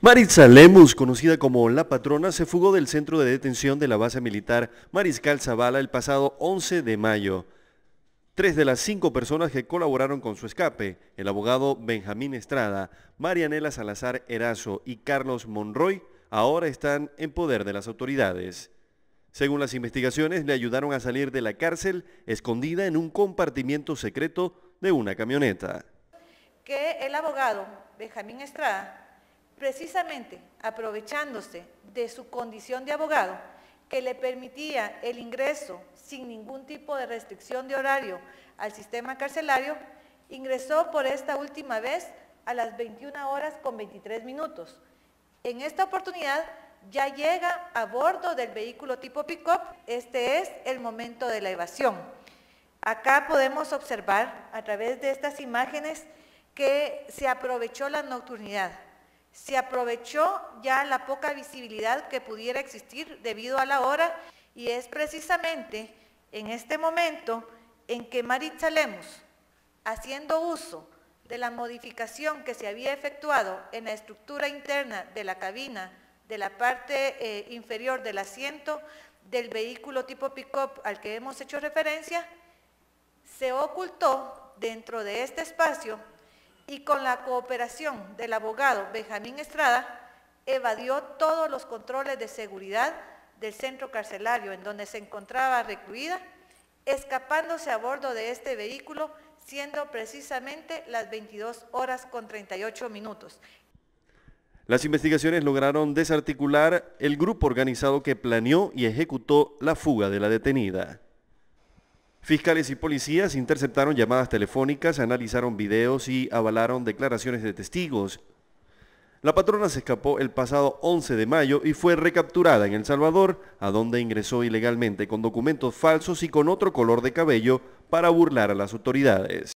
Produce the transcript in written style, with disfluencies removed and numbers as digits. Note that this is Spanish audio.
Maritza Lemus, conocida como La Patrona, se fugó del centro de detención de la base militar Mariscal Zavala el pasado 11 de mayo. 3 de las 5 personas que colaboraron con su escape, el abogado Benjamín Estrada, Marianela Salazar Erazo y Carlos Monroy, ahora están en poder de las autoridades. Según las investigaciones, le ayudaron a salir de la cárcel escondida en un compartimiento secreto de una camioneta. Que el abogado Benjamín Estrada, precisamente aprovechándose de su condición de abogado, que le permitía el ingreso sin ningún tipo de restricción de horario al sistema carcelario, ingresó por esta última vez a las 21:23. En esta oportunidad ya llega a bordo del vehículo tipo pick-up. Este es el momento de la evasión. Acá podemos observar a través de estas imágenes que se aprovechó la nocturnidad. Se aprovechó ya la poca visibilidad que pudiera existir debido a la hora, y es precisamente en este momento en que Maritza Lemus, haciendo uso de la modificación que se había efectuado en la estructura interna de la cabina, de la parte inferior del asiento del vehículo tipo pick-up al que hemos hecho referencia, se ocultó dentro de este espacio y con la cooperación del abogado Benjamín Estrada, evadió todos los controles de seguridad del centro carcelario en donde se encontraba recluida, escapándose a bordo de este vehículo, siendo precisamente las 22:38. Las investigaciones lograron desarticular el grupo organizado que planeó y ejecutó la fuga de la detenida. Fiscales y policías interceptaron llamadas telefónicas, analizaron videos y avalaron declaraciones de testigos. La patrona se escapó el pasado 11 de mayo y fue recapturada en El Salvador, a donde ingresó ilegalmente con documentos falsos y con otro color de cabello para burlar a las autoridades.